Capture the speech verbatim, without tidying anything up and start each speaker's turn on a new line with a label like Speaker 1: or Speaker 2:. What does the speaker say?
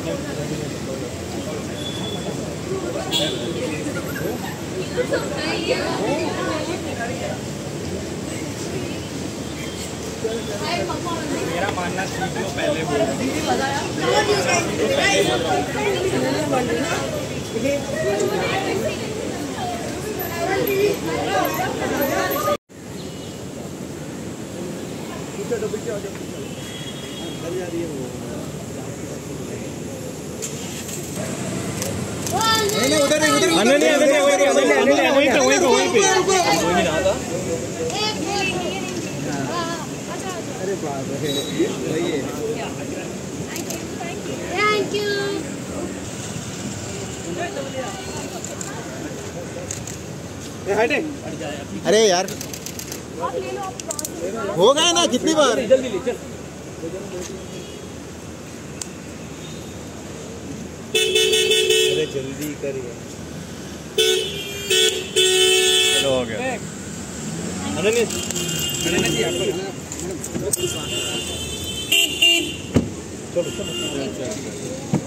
Speaker 1: मेरा मानना सीखो पहले बोल
Speaker 2: नहीं उधर नहीं उधर
Speaker 1: नहीं नहीं वहीं पे वहीं पे वहीं पे वहीं ना था।
Speaker 2: अरे बाप रे वही है।
Speaker 3: Thank you.
Speaker 2: अरे यार हो गए ना कितनी बार।
Speaker 1: जल्दी ले चल।
Speaker 2: अरे जल्दी करिए।
Speaker 1: चलो हो गया। अनन्या अनन्या जी आपको चलो चलो।